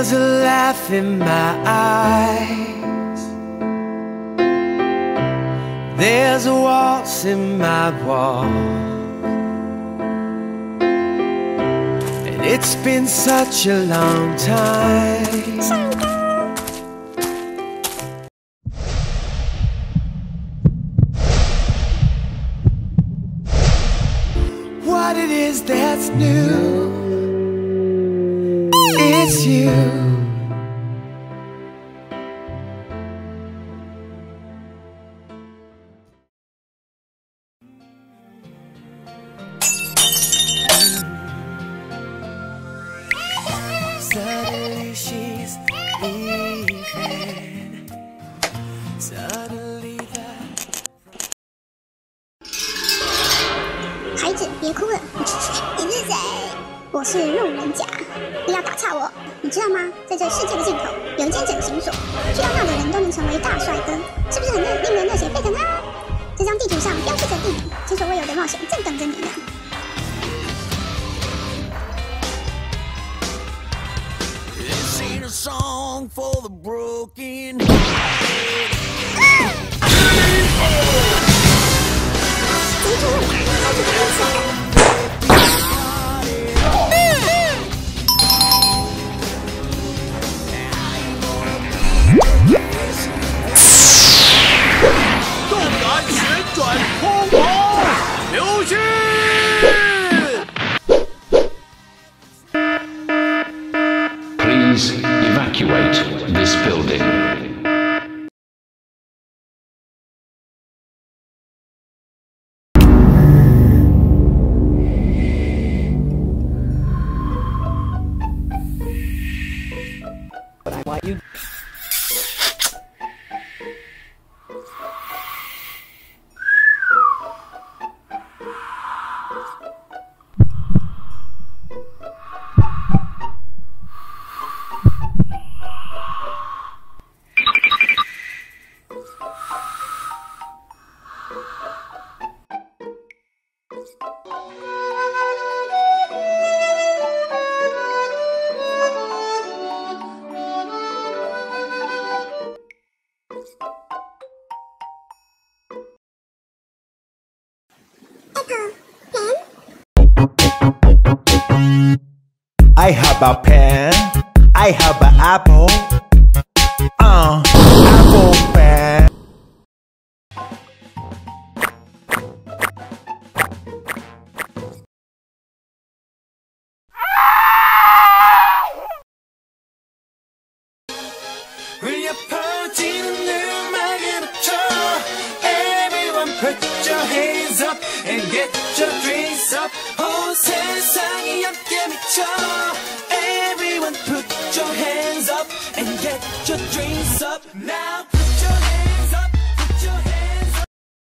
There's a laugh in my eyes, there's a waltz in my walk, and it's been such a long time. What it is that's new, it's you. Suddenly she's leaving. Suddenly that 孩子，别哭了。你是谁？我是路人甲，不要打岔我。你知道吗？在这世界的尽头，有一间整形所，去到那的人都能成为大帅哥，是不是很令人热血沸腾啊？这张地图上标示着地点，前所未有的冒险正等着你呢。 a song for the broken. Please evacuate this building. But I want you. I have a pen, I have an apple, apple pen. When you're partying in the market of trouble, everyone put your hands up and get your drinks up. 온 세상이 함께 미쳐.